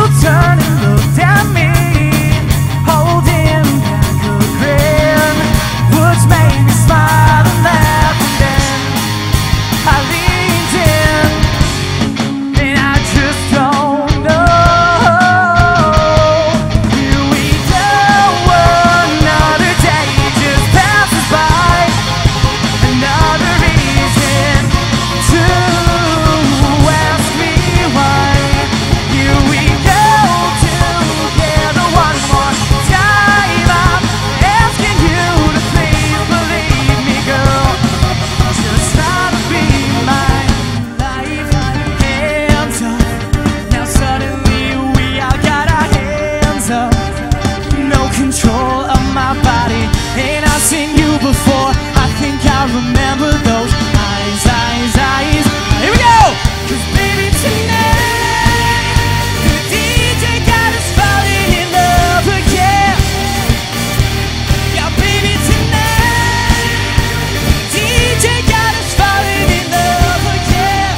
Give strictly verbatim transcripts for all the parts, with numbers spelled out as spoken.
turned and looked at me, holding back a grin. Words made me smile and laugh, and then I leaned in, and I just don't know. Here we go, another day just passes by, another reason to ask me why. Here we go together one more time. I'm asking you to please believe me, girl. Just try to be mine. Life, hands up. Now suddenly we all got our hands up. No control of my body. Ain't I seen you before? I think I remember those eyes, eyes, eyes. Here we go! 'Cause baby tonight the D J got us falling in love again. Yeah, baby tonight D J got us falling in love again.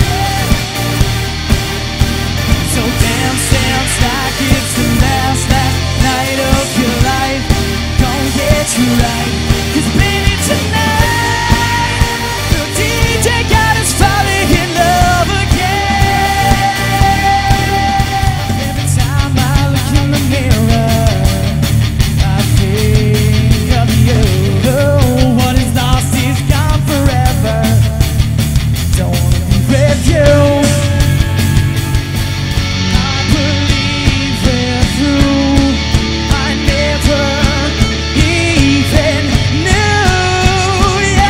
So dance, dance like it's the last, last night of your life. Don't get you right. 'Cause baby tonight the D J got us falling in love again. Every time I look in the mirror, I think of you. What is lost is gone forever. Don't wanna be with you. I believe we're through. I never even knew,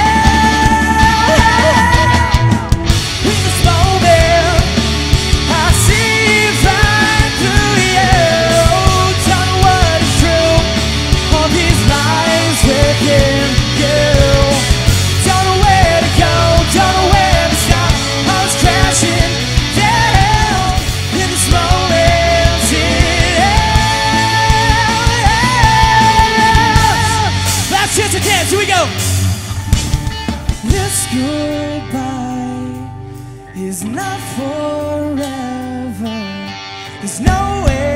yeah. In this moment, I see right through you. Don't know what is true. All these lies within you. Don't know where to go, don't know where to stop. I was crashing down in this moment. Yeah. Last chance to dance, here we go. This goodbye is not forever. There's no way